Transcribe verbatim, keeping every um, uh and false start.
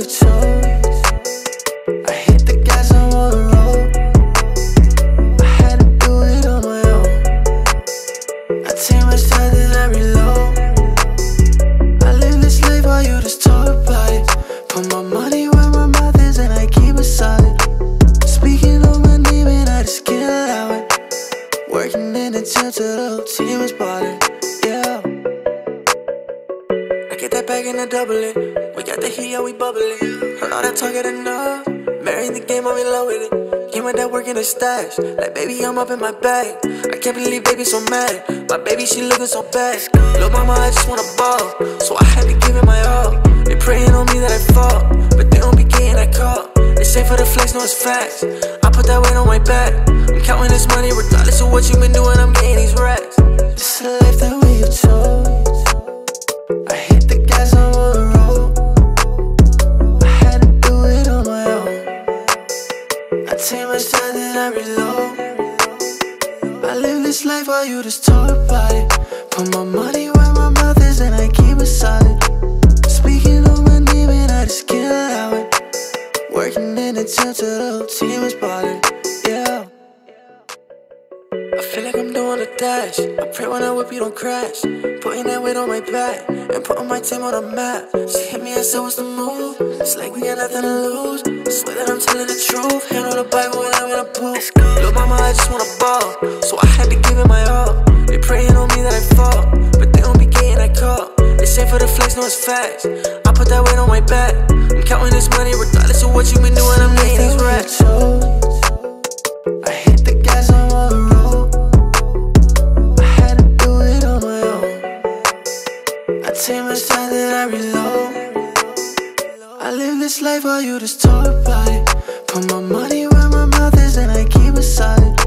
you chose. I hit the gas, I'm on the road. I had to do it on my own. I take much time, then I reload. I live this life while you just talk about it. Put my money where my mouth is and I keep it solid. Speaking on my name and I just get allow it. Working in the gym till the whole team is ballin', yeah. I get that bag and I double it. We got the heat, yeah, we bubbling. Heard all that talk ain't enough. Marrying the game, I'm in love with it. Came with that work in the stash. Like, baby, I'm up in my bag. I can't believe baby so mad. My baby, she looking so bad. Lil' mama, I just wanna ball, so I had to give it my all. They praying on me that I fall, but they don't be getting that call. They say for the flex, no, it's facts. I put that weight on my back. I'm counting this money regardless of what you been doing, I'm getting these racks. This is the life that we you chose. I hit the gas, I'm on the road. I had to do it on my own. I take much time, then I reload. I live this life while you just talk about it. Put my money where my mouth is and I keep it solid. Speaking on my name and I just can't allow it. Working in the gym till the whole team is ballin', yeah. I feel like I'm doing a dash. I pray when I whip you don't crash. Putting that weight on my back and putting my team on the map. She hit me and said what's the move. It's like we got nothing to lose. Swear that I'm telling the truth. Hand on the Bible when I'm in a booth. Lil' mama, I just wanna ball, so I had to give it my all. They praying on me that I fall, but they don't be getting that call. They say for the flex, no, it's facts. I put that weight on my back. I'm counting this money regardless of what you been doing, I'm getting these racks. I hit the gas, I'm on the road. I had to do it on my own. I take much time, then I reload. I live this life while you just talk about it. Put my money where my mouth is and I keep it solid.